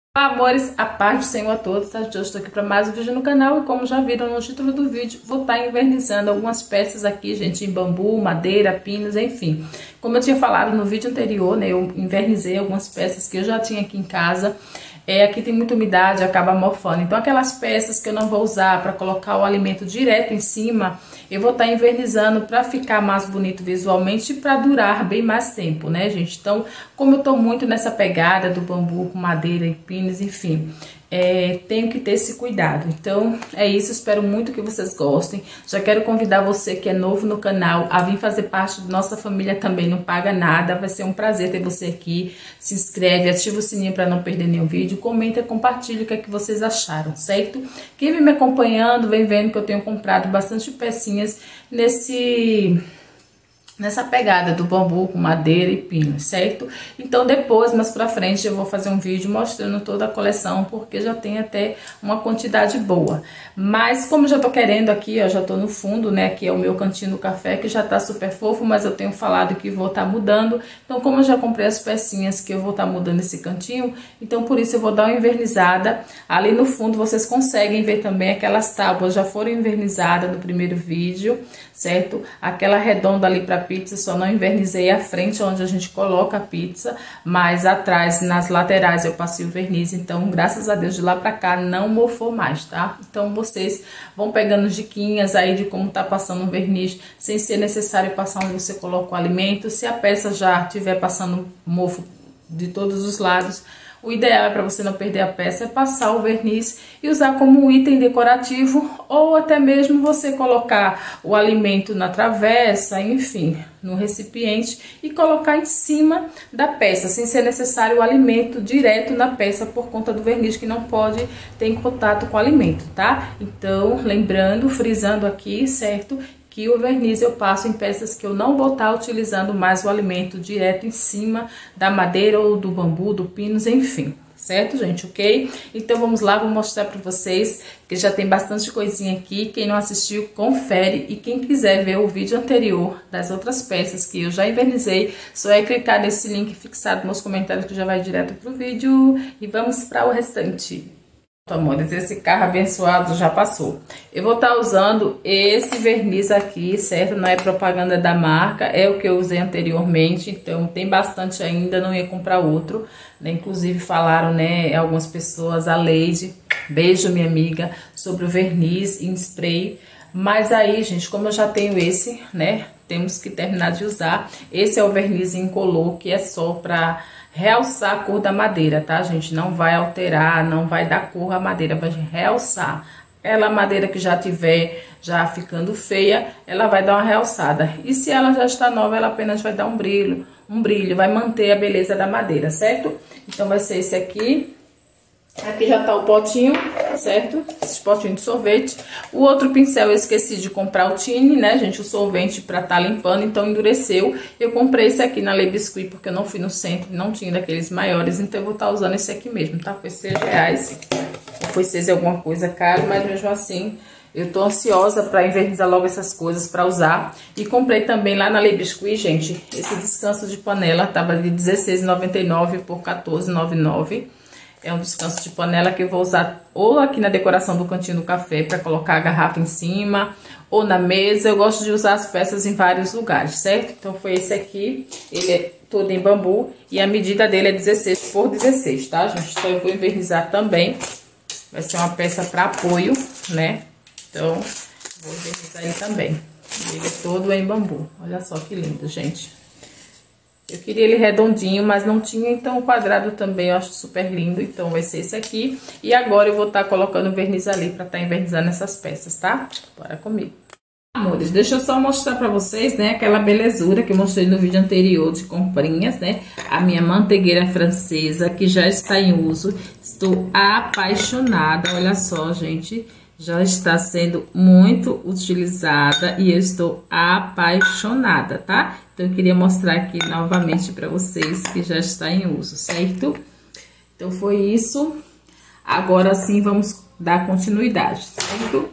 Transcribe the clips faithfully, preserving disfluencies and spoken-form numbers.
Amores, a paz do Senhor a todos, tá? Eu estou aqui para mais um vídeo no canal e como já viram no título do vídeo, vou estar invernizando algumas peças aqui, gente, em bambu, madeira, pinos, enfim. Como eu tinha falado no vídeo anterior, né, eu invernizei algumas peças que eu já tinha aqui em casa. É, aqui tem muita umidade, acaba mofando. Então aquelas peças que eu não vou usar para colocar o alimento direto em cima, eu vou estar invernizando para ficar mais bonito visualmente e para durar bem mais tempo, né, gente? Então, como eu tô muito nessa pegada do bambu com madeira e pinos, enfim, é, tenho que ter esse cuidado. Então, é isso, espero muito que vocês gostem. Já quero convidar você que é novo no canal a vir fazer parte da nossa família também, não paga nada. Vai ser um prazer ter você aqui. Se inscreve, ativa o sininho para não perder nenhum vídeo, comenta, compartilha o que é que vocês acharam, certo? Quem vem me acompanhando, vem vendo que eu tenho comprado bastante pecinhas nesse... nessa pegada do bambu com madeira e pino, certo? Então depois, mais pra frente, eu vou fazer um vídeo mostrando toda a coleção, porque já tem até uma quantidade boa. Mas como já tô querendo aqui, ó, já tô no fundo, né? Aqui é o meu cantinho do café, que já tá super fofo, mas eu tenho falado que vou tá mudando. Então como eu já comprei as pecinhas que eu vou tá mudando esse cantinho, então por isso eu vou dar uma invernizada. Ali no fundo vocês conseguem ver também aquelas tábuas já foram invernizadas no primeiro vídeo, certo? Aquela redonda ali pra pizza, só não invernizei a frente onde a gente coloca a pizza, mas atrás, nas laterais eu passei o verniz, então graças a Deus de lá pra cá não mofou mais, tá? Então vocês vão pegando diquinhas aí de como tá passando o verniz, sem ser necessário passar onde você coloca o alimento. Se a peça já estiver passando mofo de todos os lados, o ideal é para você não perder a peça é passar o verniz e usar como um item decorativo, ou até mesmo você colocar o alimento na travessa, enfim, no recipiente e colocar em cima da peça, sem ser necessário o alimento direto na peça por conta do verniz que não pode ter em contato com o alimento, tá? Então, lembrando, frisando aqui, certo? Que o verniz eu passo em peças que eu não vou estar utilizando mais o alimento direto em cima da madeira ou do bambu, do pinos, enfim. Certo, gente? Ok? Então vamos lá, vou mostrar para vocês que já tem bastante coisinha aqui. Quem não assistiu, confere. E quem quiser ver o vídeo anterior das outras peças que eu já invernizei, só é clicar nesse link fixado nos comentários que já vai direto pro vídeo. E vamos para o restante. Amores, esse carro abençoado já passou. Eu vou estar usando esse verniz aqui, certo? Não é propaganda da marca, é o que eu usei anteriormente, então tem bastante ainda, não ia comprar outro, né? Inclusive falaram, né, algumas pessoas, a Leide, beijo minha amiga, sobre o verniz em spray. Mas aí, gente, como eu já tenho esse, né, temos que terminar de usar. Esse é o verniz incolor, que é só pra realçar a cor da madeira, tá, gente? Não vai alterar, não vai dar cor à madeira, vai realçar. Aquela madeira que já tiver já ficando feia, ela vai dar uma realçada. E se ela já está nova, ela apenas vai dar um brilho, um brilho, vai manter a beleza da madeira, certo? Então vai ser esse aqui. Aqui já tá o potinho, certo? Esse potinho de sorvete. O outro pincel eu esqueci de comprar o tine, né, gente? O solvente pra tá limpando, então endureceu. Eu comprei esse aqui na Le Biscuit porque eu não fui no centro, não tinha daqueles maiores, então eu vou estar tá usando esse aqui mesmo, tá? Foi seis reais. Foi seis alguma coisa caro, mas mesmo assim eu tô ansiosa pra invernizar logo essas coisas pra usar. E comprei também lá na Le Biscuit, gente, esse descanso de panela, tava de dezesseis reais e noventa e nove centavos por quatorze reais e noventa e nove centavos. É um descanso de panela que eu vou usar ou aqui na decoração do cantinho do café para colocar a garrafa em cima, ou na mesa. Eu gosto de usar as peças em vários lugares, certo? Então foi esse aqui, ele é todo em bambu e a medida dele é dezesseis por dezesseis, tá, gente? Então eu vou invernizar também, vai ser uma peça para apoio, né? Então vou invernizar ele também. Ele é todo em bambu, olha só que lindo, gente. Eu queria ele redondinho, mas não tinha, então o quadrado também eu acho super lindo. Então vai ser esse aqui. E agora eu vou estar colocando verniz ali pra estar invernizando essas peças, tá? Bora comigo. Amores, deixa eu só mostrar pra vocês, né, aquela belezura que eu mostrei no vídeo anterior de comprinhas, né? A minha manteigueira francesa, que já está em uso. Estou apaixonada, olha só, gente. Já está sendo muito utilizada e eu estou apaixonada, tá? Então, eu queria mostrar aqui novamente para vocês que já está em uso, certo? Então, foi isso. Agora sim, vamos dar continuidade, certo?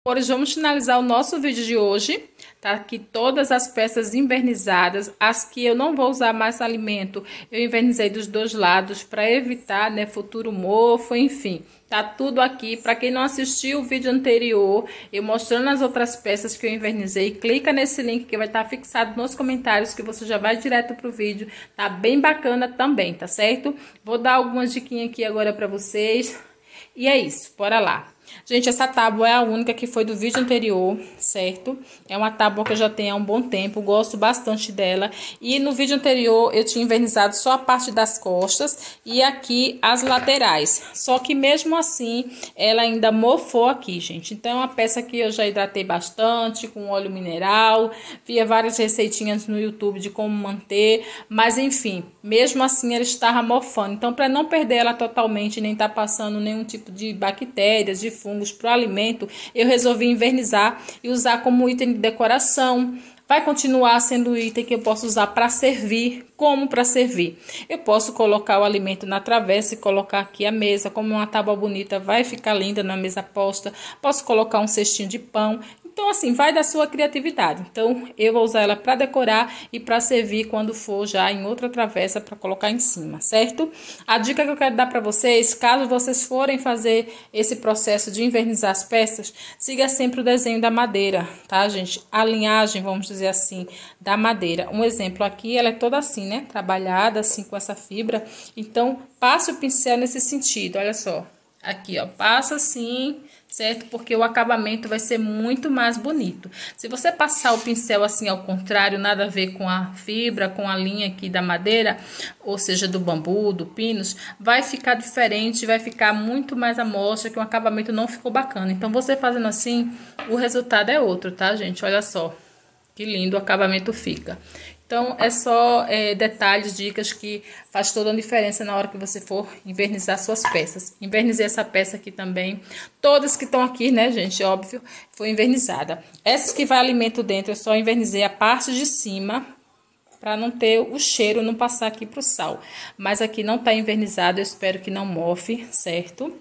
Por hoje vamos finalizar o nosso vídeo de hoje. Tá aqui todas as peças invernizadas. As que eu não vou usar mais alimento, eu invernizei dos dois lados para evitar, né, futuro mofo, enfim. Tá tudo aqui. Para quem não assistiu o vídeo anterior, eu mostrando as outras peças que eu invernizei, clica nesse link que vai estar fixado nos comentários, que você já vai direto pro vídeo. Tá bem bacana também, tá certo? Vou dar algumas diquinhas aqui agora para vocês. E é isso, bora lá. Gente, essa tábua é a única que foi do vídeo anterior, certo? É uma tábua que eu já tenho há um bom tempo, gosto bastante dela. E no vídeo anterior eu tinha invernizado só a parte das costas e aqui as laterais. Só que mesmo assim, ela ainda mofou aqui, gente. Então é uma peça que eu já hidratei bastante, com óleo mineral. Via várias receitinhas no YouTube de como manter. Mas enfim, mesmo assim ela estava mofando. Então para não perder ela totalmente, nem tá passando nenhum tipo de bactérias, de fungos para o alimento, eu resolvi invernizar e usar como item de decoração. Vai continuar sendo item que eu posso usar para servir. Como para servir? Eu posso colocar o alimento na travessa e colocar aqui a mesa, como uma tábua bonita, vai ficar linda na mesa posta. Posso colocar um cestinho de pão. Então, assim, vai da sua criatividade. Então, eu vou usar ela para decorar e para servir quando for já em outra travessa para colocar em cima, certo? A dica que eu quero dar para vocês, caso vocês forem fazer esse processo de invernizar as peças, siga sempre o desenho da madeira, tá, gente? A linhagem, vamos dizer assim, da madeira. Um exemplo aqui, ela é toda assim, né? Trabalhada assim com essa fibra. Então, passe o pincel nesse sentido, olha só. Aqui, ó, passa assim, certo? Porque o acabamento vai ser muito mais bonito. Se você passar o pincel assim ao contrário, nada a ver com a fibra, com a linha aqui da madeira, ou seja, do bambu, do pinus, vai ficar diferente, vai ficar muito mais à mostra, que o acabamento não ficou bacana. Então, você fazendo assim, o resultado é outro, tá, gente? Olha só, que lindo o acabamento fica. Então, é só é, detalhes, dicas que faz toda a diferença na hora que você for invernizar suas peças. Invernizei essa peça aqui também. Todas que estão aqui, né, gente, óbvio, foi invernizada. Essas que vai alimento dentro, eu só invernizei a parte de cima, para não ter o cheiro, não passar aqui pro sal. Mas aqui não tá invernizado, eu espero que não mofe, certo?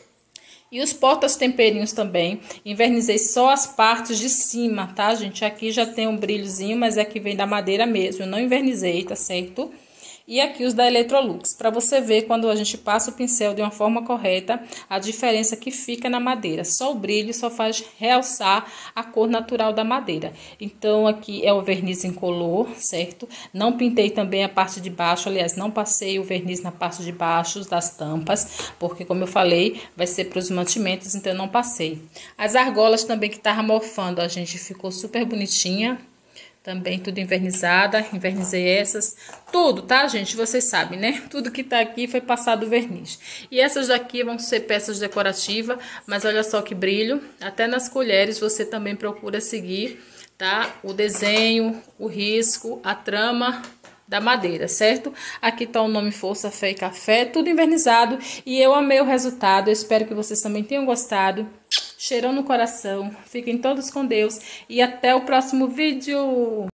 E os porta-temperinhos também, invernizei só as partes de cima, tá, gente? Aqui já tem um brilhozinho, mas aqui vem da madeira mesmo, eu não invernizei, tá certo? E aqui os da Electrolux, para você ver quando a gente passa o pincel de uma forma correta, a diferença que fica na madeira. Só o brilho só faz realçar a cor natural da madeira. Então, aqui é o verniz incolor, certo? Não pintei também a parte de baixo, aliás, não passei o verniz na parte de baixo das tampas, porque, como eu falei, vai ser para os mantimentos, então eu não passei. As argolas também que tava mofando, a gente ficou super bonitinha. Também tudo invernizada, invernizei essas, tudo, tá, gente? Vocês sabem, né? Tudo que tá aqui foi passado verniz. E essas daqui vão ser peças decorativas, mas olha só que brilho. Até nas colheres você também procura seguir, tá? O desenho, o risco, a trama da madeira, certo? Aqui tá o nome Força, Fé e Café, tudo invernizado. E eu amei o resultado, eu espero que vocês também tenham gostado. Cheirão no coração, fiquem todos com Deus e até o próximo vídeo!